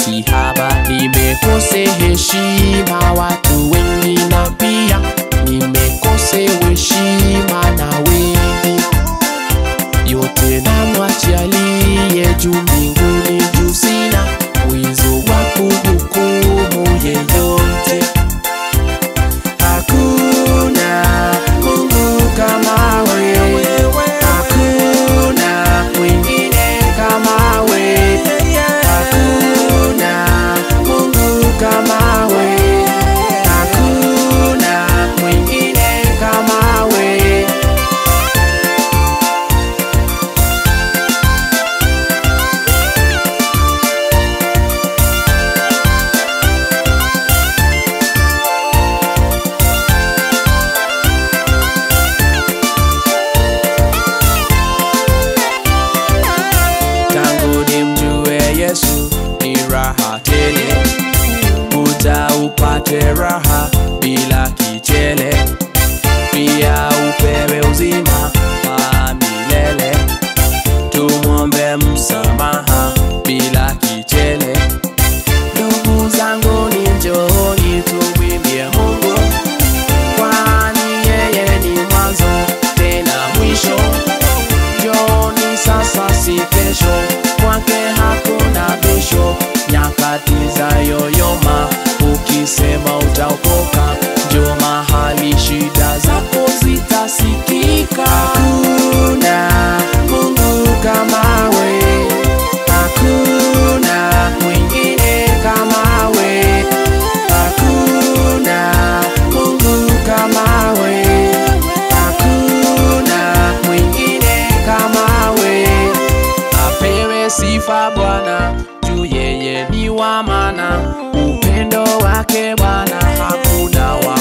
si haba. Nimekose heshima watu wengi, na pia nimekose heshima na wengi. Yote namwachia aliye juu mbinguni, juu sina uwezo wa kuhukumu yeyote. Hakuna Mungu kama wewe, hakuna mwingine kama wewe, hakuna Mungu kama wewe, hakuna mwingine kama wewe. Yesu ni raha tele, uta upate raha bila kichele, pia upewe uzima wa milele. Tumwombe msamaha bila kichele. Ndugu zangu ni njooni tumwimbie Mungu, kwani yeye ni mwanzo tena mwisho. Njooni sasa si kesho, kwake hakuna bisho. Nyakati za yoyoma, ukisema utaokoka, njoo mahali shida zako zitasikika. Hakuna Mungu kama we, hakuna mwingine kama we, hakuna Mungu kama we, hakuna mwingine kama we. Apewe sifa Bwana, juu yeye ni wa maana, upendo wake Bwana hakuna wa